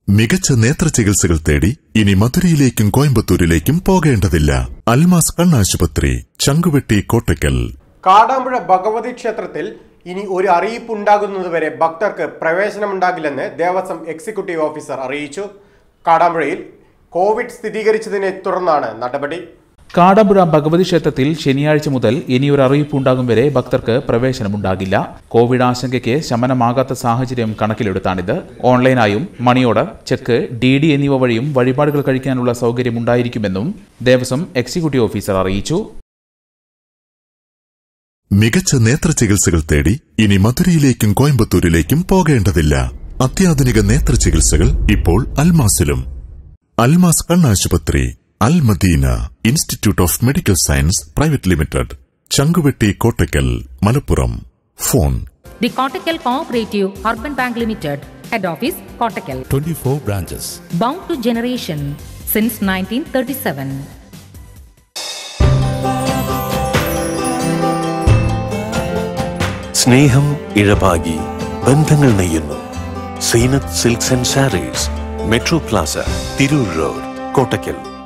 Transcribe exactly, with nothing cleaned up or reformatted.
മികച്ച നേത്ര ചികിത്സകൾ തേടി ഇനി മധുരയിലേക്കും കോയമ്പത്തൂരിലേക്കും പോകേണ്ടതില്ല. അൽമാസ് കണ്ണാശുപത്രി, ചങ്കുവെട്ടി, കോട്ടയ്ക്കൽ. കാടാമ്പുഴ ഭഗവതി ക്ഷേത്രത്തിൽ ഇനി ഒരു അറിയിപ്പ് ഉണ്ടാകുന്നതുവരെ ഭക്തർക്ക് പ്രവേശനമുണ്ടാകില്ലെന്ന് ദേവസ്വം എക്സിക്യൂട്ടീവ് ഓഫീസർ അറിയിച്ചു. കാടാമ്പുഴയിൽ കോവിഡ് സ്ഥിരീകരിച്ചതിനെ തുടർന്നാണ് നടപടി. കാടാമ്പുഴ ഭഗവതി ക്ഷേത്രത്തിൽ ശനിയാഴ്ച മുതൽ ഇനിയൊരു അറിയിപ്പ് ഉണ്ടാകും വരെ ഭക്തർക്ക് പ്രവേശനമുണ്ടാകില്ല. കോവിഡ് ആശങ്കയ്ക്ക് ശമനമാകാത്ത സാഹചര്യം കണക്കിലെടുത്താണിത്. ഓൺലൈനായും money order, cheque, D D എന്നിവ വഴിയും വഴിപാടുകൾ കഴിക്കാനുള്ള സൗകര്യം ഉണ്ടായിരിക്കുമെന്നും ദേവസ്വം എക്സിക്യൂട്ടീവ് ഓഫീസർ അറിയിച്ചു. മികച്ച നേത്ര ചികിത്സകൾ തേടി ഇനി മധുരയിലേക്കും കോയമ്പത്തൂരിലേക്കും പോകേണ്ടതില്ല. അത്യാധുനിക നേത്ര ചികിത്സകൾ ഇപ്പോൾ അൽമാസിലും. അൽമാസ് കണ്ണാശുപത്രി, Al Madina institute of medical science private limited, Changuvetty, Kottakkal, Malappuram. Phone The Kottakkal Cooperative Urban Bank Limited, Head Office, Kottakkal. twenty-four branches. Bound to generation since nineteen thirty-seven. സ്നേഹം ഇഴപാകി ബന്ധങ്ങൾ നെയ്യുന്നു. Zeenath silks and sarees, metro plaza, Tirur road, Kottakkal.